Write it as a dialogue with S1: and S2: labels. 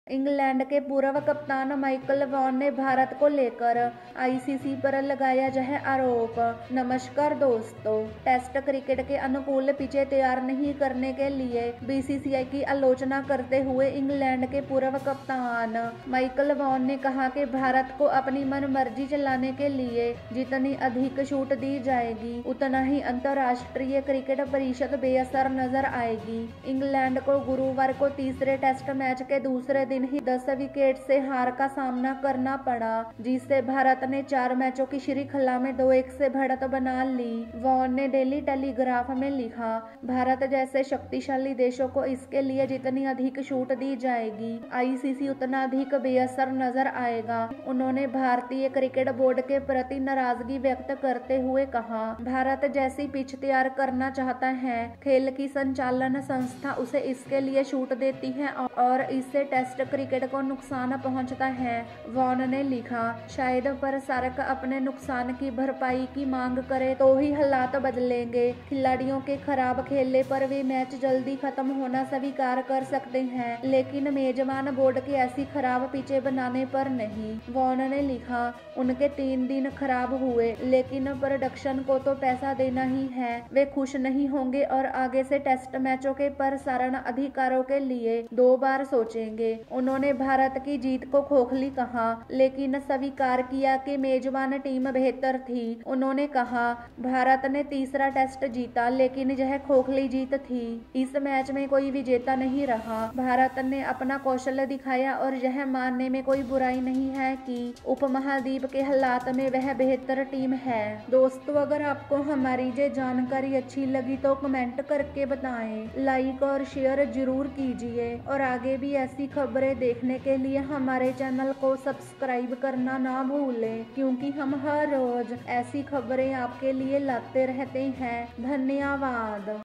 S1: England के पूर्व कप्तान माइकल वॉन ने भारत को लेकर आईसीसी पर लगाया यह आरोप। नमस्कार दोस्तों, टेस्ट क्रिकेट के अनुकूल पिचें तैयार नहीं करने के लिए बीसीसीआई की आलोचना करते हुए इंग्लैंड के पूर्व कप्तान माइकल वॉन ने कहा कि भारत को अपनी मनमर्जी चलाने के लिए जितनी अधिक छूट दी जाएगी उतना ही अंतर्राष्ट्रीय क्रिकेट परिषद बेअसर नजर आएगी। इंग्लैंड को गुरुवार को तीसरे टेस्ट मैच के दूसरे दिन ही 10 विकेट से हार का सामना करना पड़ा, जिससे भारत ने 4 मैचों की श्रृंखला में 2-1 से बढ़त बना ली। वॉन ने डेली टेलीग्राफ में लिखा, भारत जैसे शक्तिशाली देशों को इसके लिए जितनी अधिक छूट दी जाएगी आईसीसी उतना अधिक बेअसर नजर आएगा। उन्होंने भारतीय क्रिकेट बोर्ड के प्रति नाराजगी व्यक्त करते हुए कहा, भारत जैसी पिच तैयार करना चाहता है, खेल की संचालन संस्था उसे इसके लिए छूट देती है और इससे टेस्ट क्रिकेट को नुकसान पहुंचता है। वॉन ने लिखा, शायद प्रसारक अपने नुकसान की भरपाई की मांग करे तो ही हालात बदलेंगे। खिलाड़ियों के खराब खेलने पर वे मैच जल्दी खत्म होना स्वीकार कर सकते हैं, लेकिन मेजबान बोर्ड की ऐसी खराब पिचें बनाने पर नहीं। वॉन ने लिखा, उनके 3 दिन खराब हुए, लेकिन प्रोडक्शन को तो पैसा देना ही है। वे खुश नहीं होंगे और आगे से टेस्ट मैचों के प्रसारण अधिकारों के लिए 2 बार सोचेंगे। उन्होंने भारत की जीत को खोखली कहा, लेकिन स्वीकार किया कि मेजबान टीम बेहतर थी। उन्होंने कहा, भारत ने तीसरा टेस्ट जीता, लेकिन यह खोखली जीत थी। इस मैच में कोई विजेता नहीं रहा। भारत ने अपना कौशल दिखाया और यह मानने में कोई बुराई नहीं है कि उपमहाद्वीप के हालात में वह बेहतर टीम है। दोस्तों, अगर आपको हमारी ये जानकारी अच्छी लगी तो कमेंट करके बताएं, लाइक और शेयर जरूर कीजिए और आगे भी ऐसी खबरें देखने के लिए हमारे चैनल को सब्सक्राइब करना ना भूलें, क्योंकि हम हर रोज ऐसी खबरें आपके लिए लाते रहते हैं। धन्यवाद।